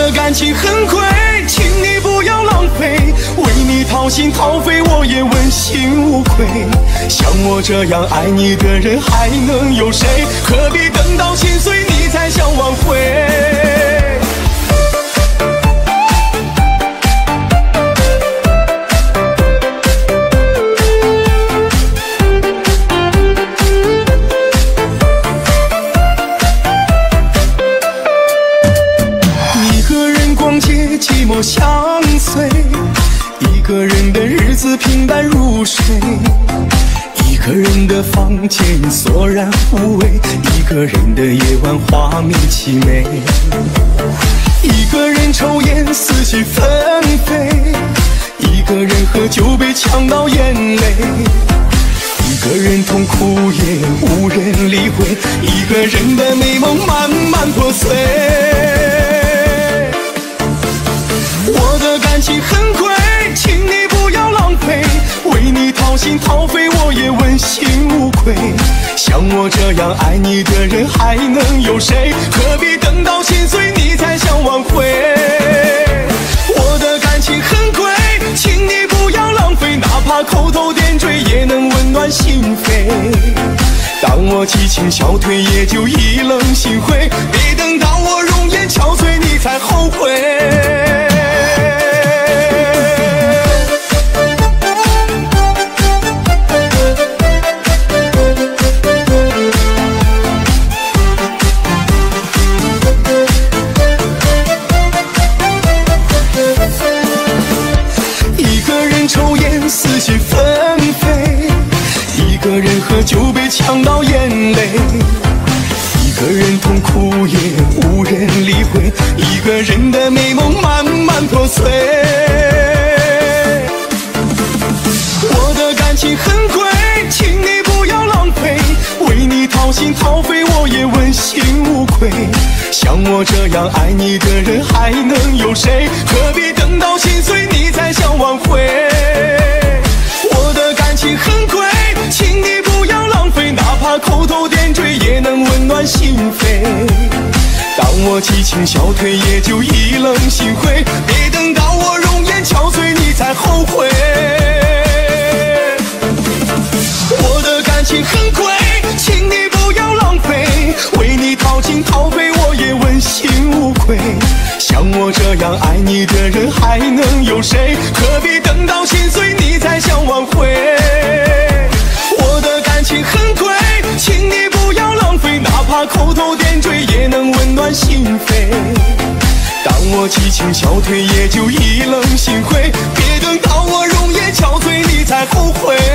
的感情很贵，请你不要浪费，为你掏心掏肺，我也问心无愧。像我这样爱你的人还能有谁？何必等到心碎你才想挽回？寂寞相随，一个人的日子平淡如水，一个人的房间索然无味，一个人的夜晚画面凄美，一个人抽烟思绪纷飞，一个人喝酒被呛到眼泪，一个人痛哭也无人理会，一个人的美梦慢慢破碎。我的感情很贵，请你不要浪费，为你掏心掏肺，我也问心无愧。像我这样爱你的人还能有谁？何必等到心碎你才想挽回？我的感情很贵，请你不要浪费，哪怕口头点缀也能温暖心扉。当我激情消退，也就意冷心灰，别等到我容颜憔悴你才后悔。抽烟思绪纷飞，一个人喝酒被呛到眼泪，一个人痛哭也无人理会，一个人的美梦慢慢破碎。我的感情很贵，请你不要浪费，为你掏心掏肺，我也问心无愧。像我这样爱你的人还能有谁？何必等到心碎你才想挽回？我的感情很贵，请你不要浪费，哪怕口头点缀也能温暖心扉。当我激情消退，也就意冷心灰，别等到我容颜憔悴你才后悔。我的感情很贵，请你不要浪费，为你掏心掏肺，我也问心无愧。像我这样爱你的人还能有谁？何必等到心碎你才想挽回？我的感情很贵，请你不要浪费，哪怕口头点缀也能温暖心扉。当我激情消退，也就意冷心灰，别等到我容颜憔悴你才后悔。